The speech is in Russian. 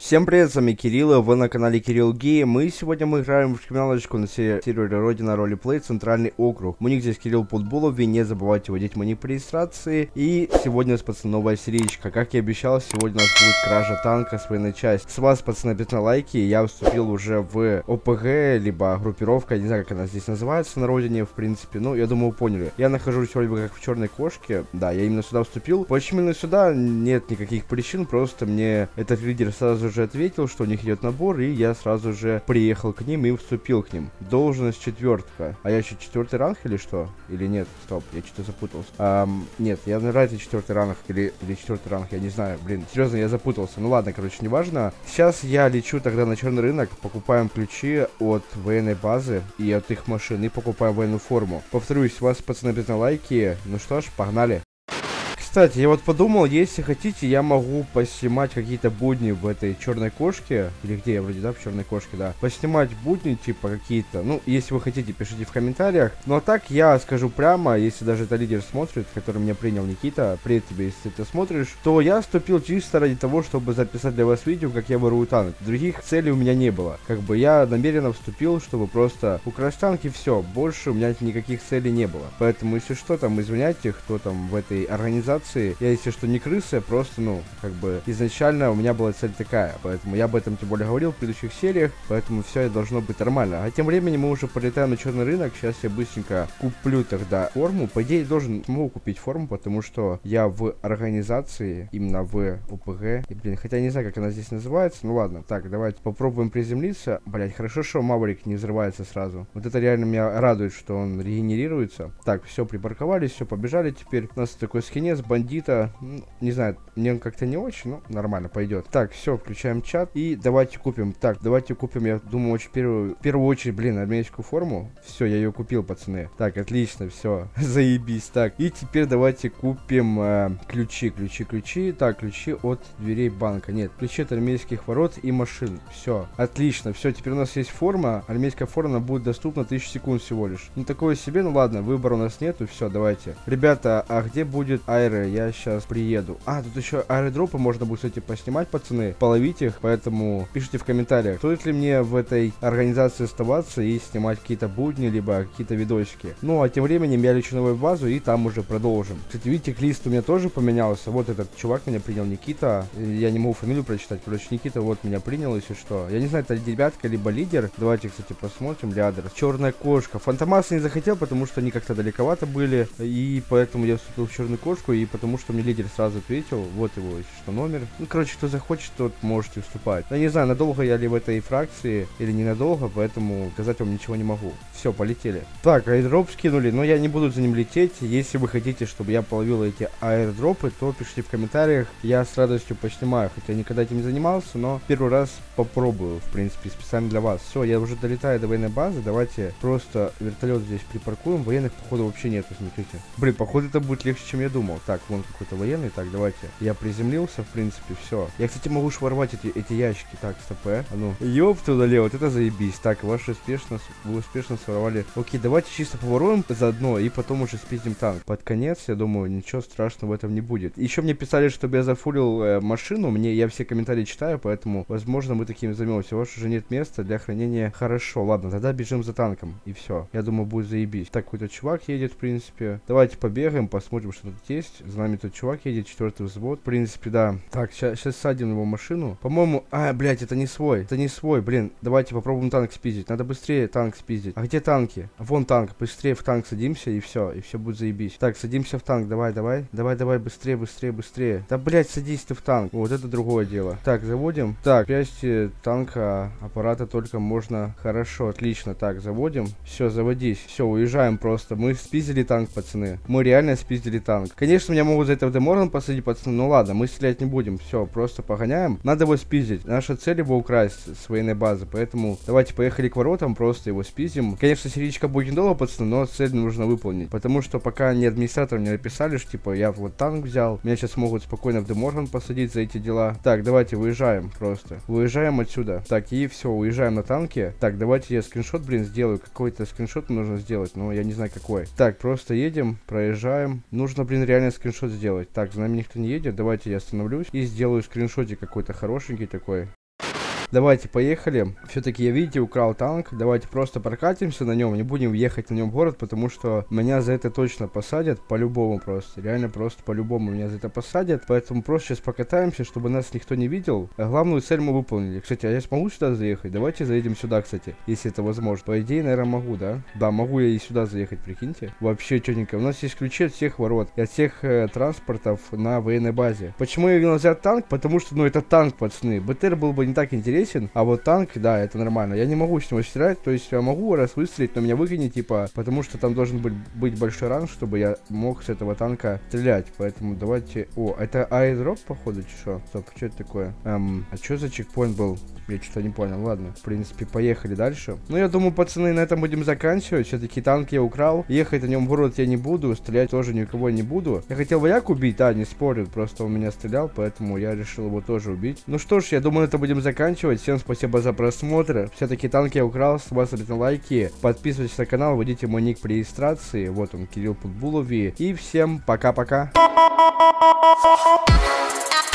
Всем привет, с вами Кирилл, вы на канале Кирилл Гейм, и сегодня мы играем в криминалочку на сервере Родина Ролеплей, Центральный округ. Мой ник здесь Кирилл Подбулов, и не забывайте вводить мой ник по регистрации. И сегодня у нас, пацаны, новая сериечка. Как и обещал, сегодня у нас будет кража танка с военной части. С вас, пацаны, 5 на лайки, я вступил уже в ОПГ, либо группировка, не знаю, как она здесь называется на родине, в принципе. Ну, я думаю, вы поняли. Я нахожусь вроде бы как в черной кошке, да, я именно сюда вступил. Почему именно сюда? Нет никаких причин, просто мне этот лидер сразу же ответил, что у них идет набор, и я сразу же приехал к ним и вступил к ним. Должность 4. А я еще 4 ранг или что? Или нет? Стоп, я что-то запутался. Нет, я наверное это 4 ранг или 4 ранг, я не знаю, блин. Серьезно, я запутался. Ну ладно, короче, неважно. Сейчас я лечу тогда на черный рынок, покупаем ключи от военной базы и от их машин, и покупаем военную форму. Повторюсь, вас, пацаны, 5 на лайки. Ну что ж, погнали. Кстати, я вот подумал, если хотите, я могу поснимать какие-то будни в этой черной кошке. Или где я вроде, да, в черной кошке, да. Поснимать будни, типа, какие-то. Ну, если вы хотите, пишите в комментариях. Ну, а так, я скажу прямо, если даже это лидер смотрит, который меня принял, Никита, привет тебе, если ты это смотришь, то я вступил чисто ради того, чтобы записать для вас видео, как я ворую танк. Других целей у меня не было. Как бы я намеренно вступил, чтобы просто украсть танк и все. Больше у меня никаких целей не было. Поэтому, если что, там, извиняйте, кто там в этой организации. Я, если что, не крыса, просто, ну, как бы, изначально у меня была цель такая, поэтому я об этом тем более говорил в предыдущих сериях, поэтому все должно быть нормально. А тем временем мы уже полетаем на черный рынок, сейчас я быстренько куплю тогда форму, по идее смогу купить форму, потому что я в организации, именно в ОПГ, и, блин, хотя я не знаю, как она здесь называется, ну ладно, так, давайте попробуем приземлиться. Блять, хорошо, что Маврик не взрывается сразу, вот это реально меня радует, что он регенерируется. Так, все, припарковались, все, побежали теперь. У нас такой скинец бандита, ну, не знаю, мне он как-то не очень, но нормально пойдет. Так, все, включаем чат и давайте купим. Так, давайте купим, я думаю, очень в первую очередь, блин, армейскую форму. Все, я ее купил, пацаны. Так, отлично, все, заебись. Так, и теперь давайте купим ключи. Так, ключи от дверей банка. Нет, ключи от армейских ворот и машин. Все, отлично, все, теперь у нас есть форма. Армейская форма будет доступна 1000 секунд всего лишь. Ну, такое себе, ну ладно, выбора у нас нету, все, давайте. Ребята, а где будет аэро? Я сейчас приеду. А, тут еще аэродропы можно будет, кстати, поснимать, пацаны, половить их, поэтому пишите в комментариях, стоит ли мне в этой организации оставаться и снимать какие-то будни, либо какие-то видосики. Ну, а тем временем я лечу новую базу и там уже продолжим. Кстати, видите, лист у меня тоже поменялся. Вот этот чувак меня принял, Никита. Я не могу фамилию прочитать, короче, Никита вот меня принял, если что. Я не знаю, это ребятка, либо лидер. Давайте, кстати, посмотрим. Лядер. Черная кошка. Фантомас не захотел, потому что они как-то далековато были, и поэтому я вступил в черную кошку, и потому что мне лидер сразу ответил, вот его, если что, номер. Ну, короче, кто захочет, тот можете вступать. Я не знаю, надолго я ли в этой фракции или ненадолго, поэтому сказать вам ничего не могу. Все, полетели. Так, аирдроп скинули, но я не буду за ним лететь. Если вы хотите, чтобы я половил эти аирдропы, то пишите в комментариях. Я с радостью поснимаю, хотя никогда этим не занимался, но первый раз попробую, в принципе, специально для вас. Все, я уже долетаю до военной базы, давайте просто вертолет здесь припаркуем. Военных, походу, вообще нету, смотрите. Блин, походу, это будет легче, чем я думал. Так, вон какой-то военный. Так, давайте. Я приземлился, в принципе, все. Я, кстати, могу шворвать эти ящики. Так, стоп, а ну. Ёб туда лево, вот это заебись. Так, вы успешно своровали. Окей, давайте чисто поворуем заодно, и потом уже спиздим танк. Под конец, я думаю, ничего страшного в этом не будет. Еще мне писали, чтобы я зафулил машину. Я все комментарии читаю, поэтому, возможно, мы таким займемся. У вас уже нет места для хранения. Хорошо, ладно, тогда бежим за танком. И все. Я думаю, будет заебись. Так, какой-то чувак едет, в принципе. Давайте побегаем, посмотрим, что тут есть. За нами тут чувак едет, 4-й взвод. В принципе, да. Так, сейчас садим его машину. По-моему, блядь, это не свой. Это не свой, блин. Давайте попробуем танк спиздить. Надо быстрее танк спиздить. А где танки? Вон танк. Быстрее в танк садимся, и все будет заебись. Так, садимся в танк. Давай, быстрее. Да, блядь, садись ты в танк. Вот это другое дело. Так, заводим. Так, части танка, аппарата только можно. Хорошо, отлично. Так, заводим. Все, заводись. Все, уезжаем просто. Мы спиздили танк, пацаны. Мы реально спиздили танк. Конечно, меня могут за это в Деморган посадить, пацаны. Ну ладно, мы стрелять не будем. Все, просто погоняем. Надо его спиздить. Наша цель его украсть с военной базы. Поэтому давайте поехали к воротам, просто его спиздим. Конечно, серичка будет недолго, пацаны, но цель нужно выполнить. Потому что пока ни администратор не написали, что типа я вот танк взял, меня сейчас могут спокойно в Деморган посадить за эти дела. Так, давайте выезжаем просто. Выезжаем отсюда. Так, и все, уезжаем на танке. Так, давайте я скриншот, блин, сделаю. Какой-то скриншот нужно сделать, но я не знаю какой. Так, просто едем, проезжаем. Нужно, блин, реально скриншот сделать. Так, за нами никто не едет. Давайте я остановлюсь и сделаю скриншотик какой-то хорошенький такой. Давайте, поехали. Все-таки я, видите, украл танк. Давайте просто прокатимся на нем, не будем ехать на нем в город, потому что меня за это точно посадят, по-любому просто. Реально просто по-любому меня за это посадят. Поэтому просто сейчас покатаемся, чтобы нас никто не видел. А главную цель мы выполнили. Кстати, а я смогу сюда заехать? Давайте заедем сюда, кстати, если это возможно. По идее, наверное, могу, да? Да, могу я и сюда заехать, прикиньте. Вообще четенько. У нас есть ключи от всех ворот и от всех транспортов на военной базе. Почему я вел взять танк? Потому что, ну, это танк, пацаны. БТР был бы не так интересен, а вот танк, да, это нормально. Я не могу с него стрелять, то есть я могу раз выстрелить, но меня выгонит, типа, потому что там должен быть большой ранг, чтобы я мог с этого танка стрелять. Поэтому давайте... О, это аирдроп, походу, что? Стоп, что это такое? А что за чекпоинт был? Я что-то не понял. Ладно, в принципе, поехали дальше. Ну, я думаю, пацаны, на этом будем заканчивать. Все-таки танк я украл. Ехать на нем в город я не буду. Стрелять тоже никого не буду. Я хотел вояк убить, да, не спорю. Просто он меня стрелял, поэтому я решил его тоже убить. Ну что ж, я думаю, на этом будем заканчивать. Всем спасибо за просмотр. Все-таки танк я украл. С вас на лайки. Подписывайтесь на канал. Вводите мой ник при регистрации. Вот он, Кирилл Подбулов. И всем пока-пока.